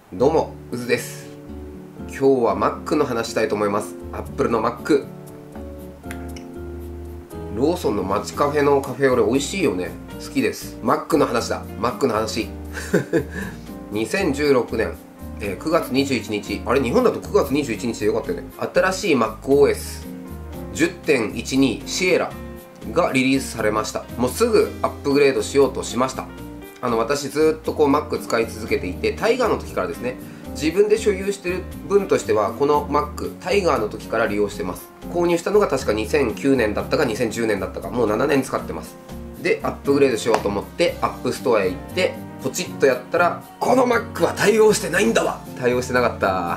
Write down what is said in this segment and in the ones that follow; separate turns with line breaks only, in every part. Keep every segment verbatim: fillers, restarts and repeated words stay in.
どうも、うずです。今日は Mac の話したいと思います。Apple の Mac。ローソンの街カフェのカフェオレ美味しいよね。好きです。Mac の話だ。Mac の話。にせんじゅうろくねん、えー、くがつにじゅういちにち。あれ、日本だとくがつにじゅういちにちでよかったよね。新しい MacOSじゅってんいちに シエラがリリースされました。もうすぐアップグレードしようとしました。あの私ずっとこう Mac 使い続けていて、タイガーの時からですね、自分で所有してる分としてはこの Mac タイガーの時から利用してます。購入したのが確かにせんきゅうねんだったかにせんじゅうねんだったか、もうななねん使ってます。でアップグレードしようと思ってアップストアへ行ってポチッとやったら、この Mac は対応してないんだわ。対応してなかった。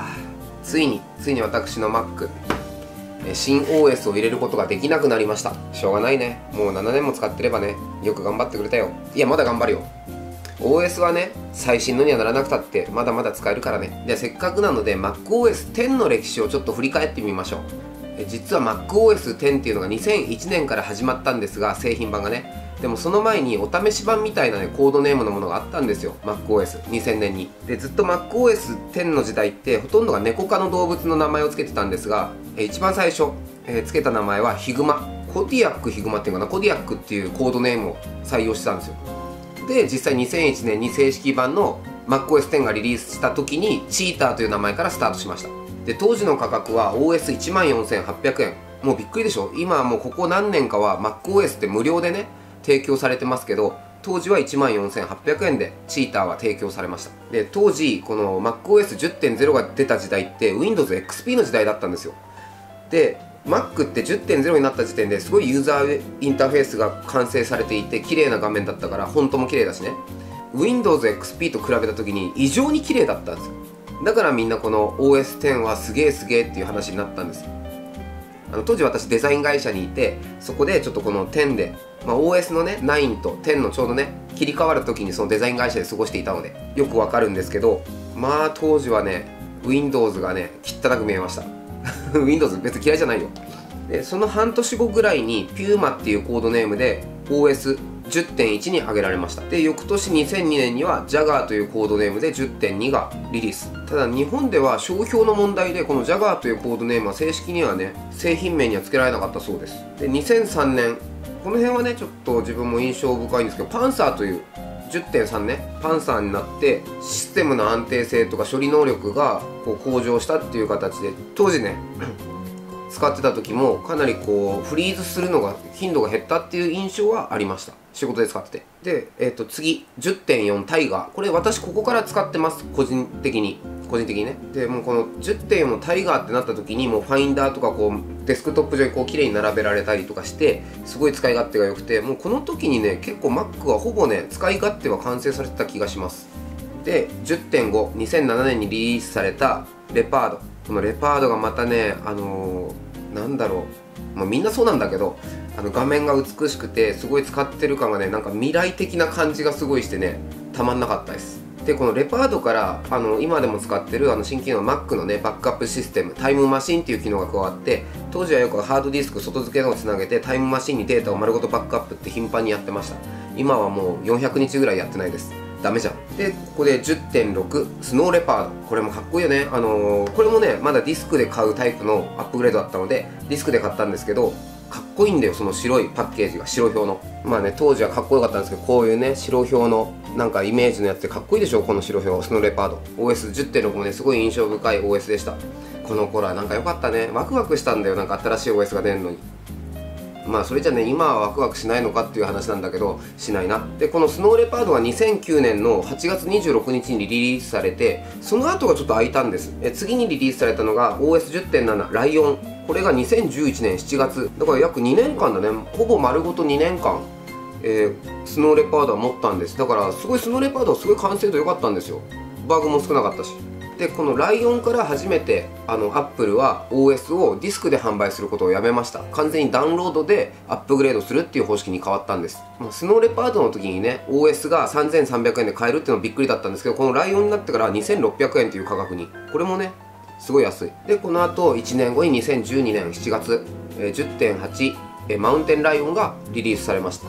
ついについに私の Mac新 オーエス を入れることができなくなりました。しょうがないね。もうななねんも使ってればね。よく頑張ってくれたよ。いやまだ頑張るよ。 オーエス はね、最新のにはならなくたってまだまだ使えるからね。でせっかくなので MacOS テンの歴史をちょっと振り返ってみましょう。え実は MacOS テンっていうのがにせんいちねんから始まったんですが、製品版がね。でもその前にお試し版みたいなねコードネームのものがあったんですよ、 MacOSにせんねんに。でずっと MacOS テンの時代ってほとんどが猫科の動物の名前を付けてたんですが、え一番最初、えー、付けた名前はヒグマ、コディアックヒグマっていうかな、コディアックっていうコードネームを採用してたんですよ。で実際にせんいちねんに正式版の MacOS テンがリリースした時にチーターという名前からスタートしました。で当時の価格は オーエスいちまんよんせんはっぴゃくえん。もうびっくりでしょ。今はもうここ何年かは MacOS って無料でね提供されてますけど、当時はいちまんよんせんはっぴゃくえんでチーターは提供されました。で当時この MacOS じゅってんゼロ が出た時代って Windows エックスピー の時代だったんですよ。で Mac って じゅってんゼロ になった時点ですごいユーザーインターフェースが完成されていて綺麗な画面だったから、フォントも綺麗だしね。 Windows エックスピー と比べた時に異常に綺麗だったんですよ。だからみんなこの オーエステン はすげえすげえっていう話になったんです。あの当時私デザイン会社にいて、そこでちょっとこのテンで、まあ、オーエス のねナインとテンのちょうどね切り替わる時にそのデザイン会社で過ごしていたのでよくわかるんですけど、まあ当時はね Windows がね汚く見えました。Windows 別に嫌いじゃないよ。でその半年後ぐらいに Puma っていうコードネームで オーエスじゅってんいち に上げられました。で翌年にせんにねんには Jaguar というコードネームで じゅってんに がリリース。ただ日本では商標の問題でこの Jaguar というコードネームは正式にはね製品名には付けられなかったそうです。でにせんさんねん、この辺はねちょっと自分も印象深いんですけど、パンサーという じゅってんさん ねパンサーになってシステムの安定性とか処理能力がこう向上したっていう形で、当時ね使ってた時もかなりこうフリーズするのが頻度が減ったっていう印象はありました。仕事で使ってて。で、えー、と次 じゅってんよん タイガー、これ私ここから使ってます、個人的に個人的にね。でもうこの じゅってんよん のタイガーってなった時にもうファインダーとかこうデスクトップ上にこう綺麗に並べられたりとかしてすごい使い勝手が良くて、もうこの時にね結構 Mac はほぼね使い勝手は完成されてた気がします。で じゅってんご、にせんななねんにリリースされたレパード、このレパードがまたねあのー、なんだろう、まあ、みんなそうなんだけど、あの画面が美しくてすごい使ってる感がねなんか未来的な感じがすごいしてねたまんなかったです。でこのレパードからあの今でも使ってるあの新機能 Mac のねバックアップシステムタイムマシンっていう機能が加わって、当時はよくハードディスク外付けのをつなげてタイムマシンにデータを丸ごとバックアップって頻繁にやってました。今はもうよんひゃくにちぐらいやってないです。ダメじゃん。でここで じゅってんろく スノーレパード、これもかっこいいよね。あのー、これもねまだディスクで買うタイプのアップグレードだったのでディスクで買ったんですけど、かっこいいんだよその白いパッケージが、白表の。まあね当時はかっこよかったんですけど、こういうね白表のなんかイメージのやつでかっこいいでしょこの白表スノーレパード。 オーエスじゅってんろく もねすごい印象深い オーエス でした。この頃はなんか良かったね、ワクワクしたんだよ、なんか新しい オーエス が出るのに。まあそれじゃね今はワクワクしないのかっていう話なんだけど、しないな。でこのスノーレパードはにせんきゅうねんのはちがつにじゅうろくにちにリリースされて、その後がちょっと空いたんです。え次にリリースされたのが オーエスじゅってんなな ライオン、これがにせんじゅういちねんしちがつだから約にねんかんだね、ほぼ丸ごとにねんかん、えー、スノーレパードは持ったんです。だからすごいスノーレパードはすごい完成度良かったんですよ。バグも少なかったし。でこのライオンから初めてあのアップルは オーエス をディスクで販売することをやめました。完全にダウンロードでアップグレードするっていう方式に変わったんです。まあ、スノーレパードの時にね オーエス がさんぜんさんびゃくえんで買えるっていうのはびっくりだったんですけど、このライオンになってからにせんろっぴゃくえんという価格に、これもねすごい安い。でこの後いちねんごににせんじゅうにねんしちがつ、えー、じゅってんはち、えー、マウンテンライオンがリリースされました。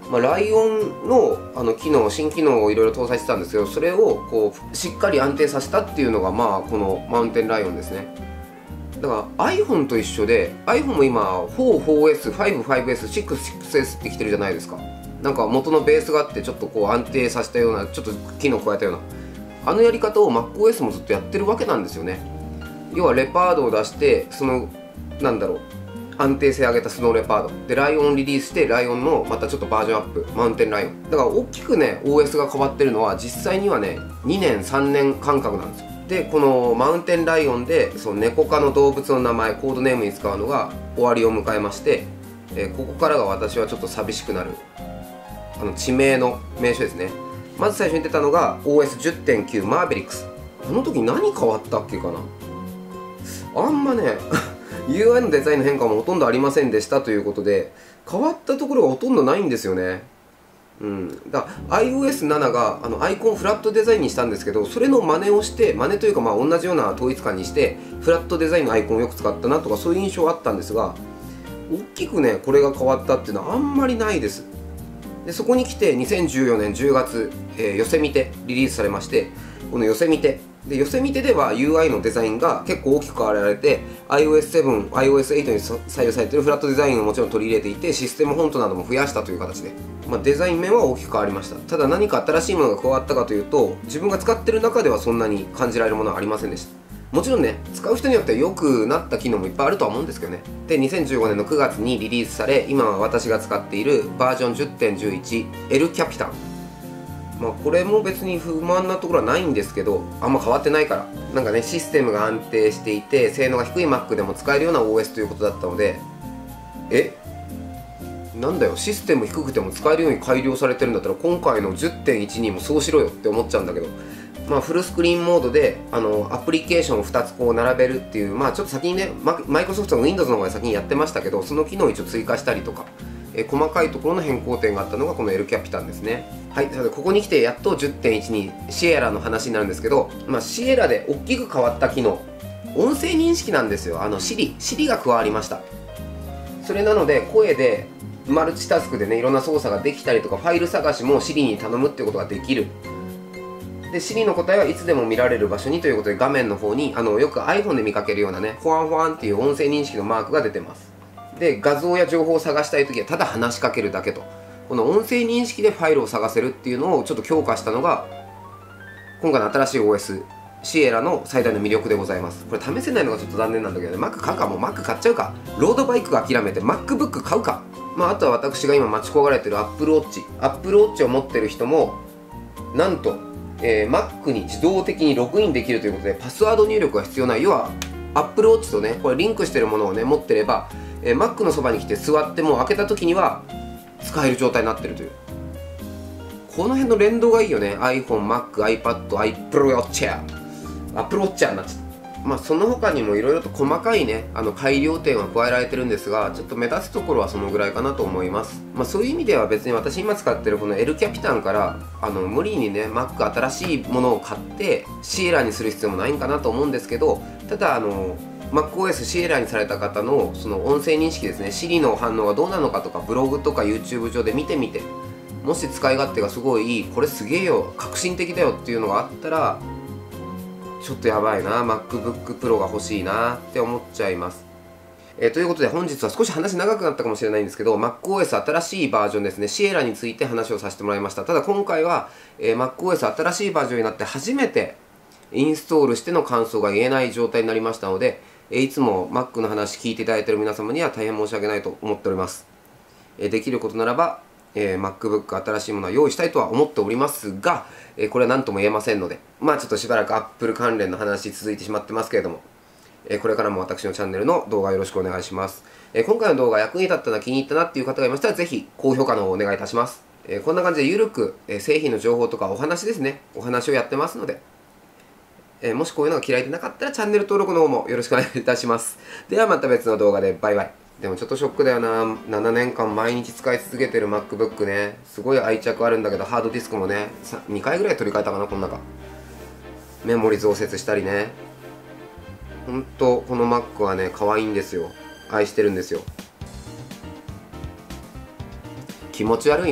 まあ、ライオンのあの機能新機能をいろいろ搭載してたんですけど、それをこうしっかり安定させたっていうのがまあこのマウンテンライオンですね。だから iPhone と一緒で iPhone も今 フォー、フォーエス、ファイブ、ファイブエス、シックス、シックスエス ってきてるじゃないですか。なんか元のベースがあってちょっとこう安定させたようなちょっと機能加えたようなあのやり方を MacOS もずっとやってるわけなんですよね。要はレパードを出してそのなんだろう安定性上げたスノーレパードでライオンリリースしてライオンのまたちょっとバージョンアップマウンテンライオンだから大きくね オーエス が変わってるのは実際にはねにねんさんねん間隔なんですよ。でこのマウンテンライオンでその猫科の動物の名前コードネームに使うのが終わりを迎えまして、えー、ここからが私はちょっと寂しくなるあの地名の名称ですね。まず最初に出たのが オーエスじゅってんきゅう マーベリックス。この時何変わったっけかな。あんまねユーアイ のデザインの変化もほとんどありませんでしたということで変わったところがほとんどないんですよね。うん、だから アイオーエスセブン があのアイコンフラットデザインにしたんですけどそれの真似をして真似というかまあ同じような統一感にしてフラットデザインのアイコンをよく使ったなとかそういう印象はあったんですが大きくねこれが変わったっていうのはあんまりないです。でそこに来てにせんじゅうよねんじゅうがつ、えー、ヨセミテリリースされましてこのヨセミテでヨセミテでは ユーアイ のデザインが結構大きく変わられて アイオーエスセブン、アイオーエスエイト に採用されているフラットデザインをもちろん取り入れていてシステムフォントなども増やしたという形で、まあ、デザイン面は大きく変わりました。ただ何か新しいものが加わったかというと自分が使ってる中ではそんなに感じられるものはありませんでした。もちろんね使う人によっては良くなった機能もいっぱいあるとは思うんですけどね。でにせんじゅうごねんのくがつにリリースされ今は私が使っているバージョン じゅってんじゅういち エルキャピタン、まあこれも別に不満なところはないんですけどあんま変わってないからなんかねシステムが安定していて性能が低い Mac でも使えるような オーエス ということだったのでえなんだよシステム低くても使えるように改良されてるんだったら今回の じゅってんいちに もそうしろよって思っちゃうんだけど、まあ、フルスクリーンモードであのアプリケーションをふたつこう並べるっていう、まあちょっと先にねマイクロソフトの Windows の方が先にやってましたけどその機能を一応追加したりとか、え細かいところの変更点があったのがこの エルキャピタンですね。はい、なのでここに来てやっと じゅってんいち にシエラの話になるんですけど、まあ、シエラで大きく変わった機能音声認識なんですよ。あの Siri、Siri が加わりました。それなので声でマルチタスクでねいろんな操作ができたりとかファイル探しも Siri に頼むっていうことができる。で Siri の答えはいつでも見られる場所にということで画面の方にあのよく iPhone で見かけるようなねフワンフワンっていう音声認識のマークが出てます。で画像や情報を探したいときはただ話しかけるだけとこの音声認識でファイルを探せるっていうのをちょっと強化したのが今回の新しい オーエス シエラの最大の魅力でございます。これ試せないのがちょっと残念なんだけどね Mac 買うかもう Mac 買っちゃうかロードバイク諦めて MacBook 買うか、まあ、あとは私が今待ち焦がれてる Apple Watch Apple Watch を持ってる人もなんとえー、Mac に自動的にログインできるということでパスワード入力が必要ない。要は Apple Watch とねこれリンクしてるものをね持ってれば、えー、Mac のそばに来て座ってもう開けた時には使える状態になってるというこの辺の連動がいいよね。 iPhone、Mac、iPad、Apple Watch Apple Watch になっちゃった。まあその他にもいろいろと細かいねあの改良点は加えられてるんですがちょっと目立つところはそのぐらいかなと思います。まあそういう意味では別に私今使ってるこの エルキャピタンからあの無理にね Mac 新しいものを買ってシエラにする必要もないんかなと思うんですけどただあの MacOS シエラにされた方のその音声認識ですね Siri の反応がどうなのかとかブログとか YouTube 上で見てみてもし使い勝手がすごいいいこれすげえよ革新的だよっていうのがあったらちょっとやばいな MacBook Pro が欲しいなって思っちゃいます。えー、ということで本日は少し話長くなったかもしれないんですけど MacOS 新しいバージョンですねシエラについて話をさせてもらいました。ただ今回は、えー、MacOS 新しいバージョンになって初めてインストールしての感想が言えない状態になりましたので、えー、いつも Mac の話聞いていただいている皆様には大変申し訳ないと思っております。えー、できることならばえー、MacBook 新しいものは用意したいとは思っておりますが、えー、これは何とも言えませんのでまあちょっとしばらく Apple 関連の話続いてしまってますけれども、えー、これからも私のチャンネルの動画よろしくお願いします。えー、今回の動画役に立ったな気に入ったなっていう方がいましたらぜひ高評価の方をお願いいたします。えー、こんな感じでゆるく、えー、製品の情報とかお話ですねお話をやってますので、えー、もしこういうのが嫌いでなかったらチャンネル登録の方もよろしくお願いいたします。ではまた別の動画でバイバイ。でもちょっとショックだよな。ななねんかん毎日使い続けてる MacBook ねすごい愛着あるんだけどハードディスクもねにかいぐらい取り替えたかなこの中メモリ増設したりねほんとこの Mac はね可愛いんですよ愛してるんですよ。気持ち悪いね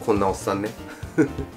こんなおっさんね